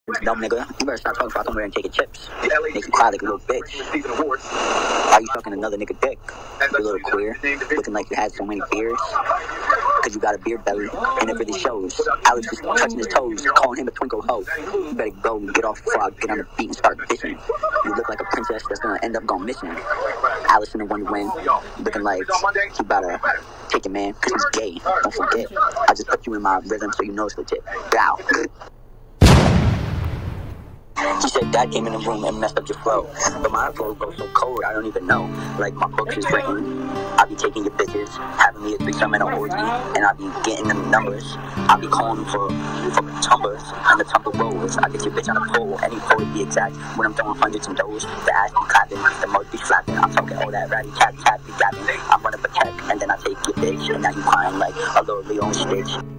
Dumb nigga, you better stop talking so I come here and take your chips. Make you cry like a little bitch. Why you sucking another nigga dick? You little queer, looking like you had so many beers. Cause you got a beer belly, and it really shows. Alex was touching his toes, calling him a twinkle hoe. You better go and get off before I get on the beat and start bitching. You look like a princess that's gonna end up going missing. Alice in the Wonderland, looking like you better take your man, cause he's gay. Don't forget, I just put you in my rhythm so you know it's legit. Bow. She said Dad came in the room and messed up your flow. But my flow goes so cold, I don't even know. Like my books is written. I be taking your bitches, having me a threesome and an orgy, and I be getting them numbers. I be calling for tumbers and the tumble rolls. I get your bitch on a pole, any pole to be exact. When I'm throwing hundreds and those, the ass be clapping, the mouth be flapping. I'm talking all that ratty cat be gapping. I'm running for tech, and then I take your bitch, and now you crying like a little Leo and Stitch.